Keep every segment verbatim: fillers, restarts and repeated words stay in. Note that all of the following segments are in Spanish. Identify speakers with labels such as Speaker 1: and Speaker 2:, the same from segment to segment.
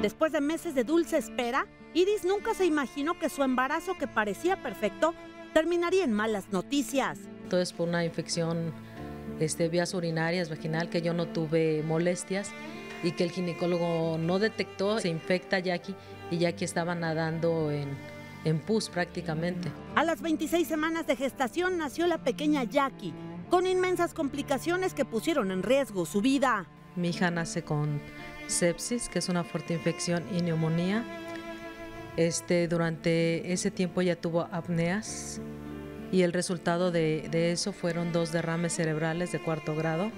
Speaker 1: Después de meses de dulce espera, Iris nunca se imaginó que su embarazo, que parecía perfecto, terminaría en malas noticias.
Speaker 2: Todo es por una infección este, vías urinarias, vaginal, que yo no tuve molestias y que el ginecólogo no detectó. Se infecta Jackie y Jackie estaba nadando en, en pus prácticamente.
Speaker 1: A las veintiséis semanas de gestación nació la pequeña Jackie, con inmensas complicaciones que pusieron en riesgo su vida.
Speaker 2: Mi hija nace con sepsis, que es una fuerte infección, y neumonía. Este, durante ese tiempo ella tuvo apneas y el resultado de, de eso fueron dos derrames cerebrales de cuarto grado.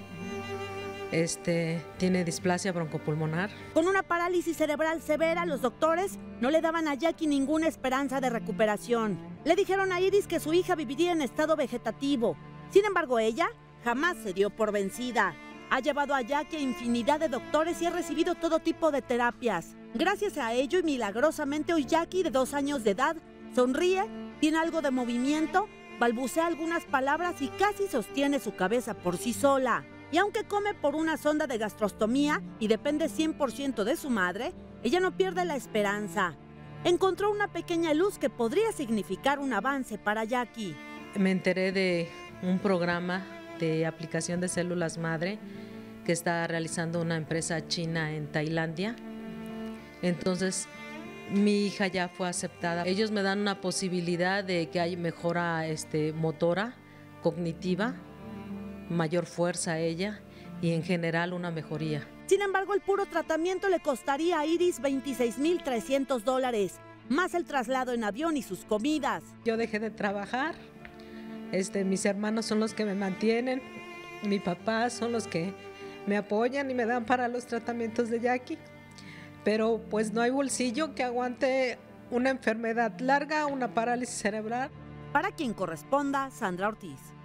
Speaker 2: Este, tiene displasia broncopulmonar.
Speaker 1: Con una parálisis cerebral severa, los doctores no le daban a Jackie ninguna esperanza de recuperación. Le dijeron a Iris que su hija viviría en estado vegetativo. Sin embargo, ella jamás se dio por vencida. Ha llevado a Jackie a infinidad de doctores y ha recibido todo tipo de terapias. Gracias a ello y milagrosamente hoy Jackie, de dos años de edad, sonríe, tiene algo de movimiento, balbucea algunas palabras y casi sostiene su cabeza por sí sola. Y aunque come por una sonda de gastrostomía y depende cien por ciento de su madre, ella no pierde la esperanza. Encontró una pequeña luz que podría significar un avance para Jackie.
Speaker 2: Me enteré de un programa de aplicación de células madre que está realizando una empresa china en Tailandia. Entonces mi hija ya fue aceptada. Ellos me dan una posibilidad de que hay mejora este, motora, cognitiva, mayor fuerza a ella y en general una mejoría.
Speaker 1: Sin embargo, el puro tratamiento le costaría a Iris veintiséis mil trescientos dólares, más el traslado en avión y sus comidas.
Speaker 2: Yo dejé de trabajar. Este, mis hermanos son los que me mantienen, mi papá son los que me apoyan y me dan para los tratamientos de Jackie, pero pues no hay bolsillo que aguante una enfermedad larga, una parálisis cerebral.
Speaker 1: Para quien corresponda, Sandra Ortiz.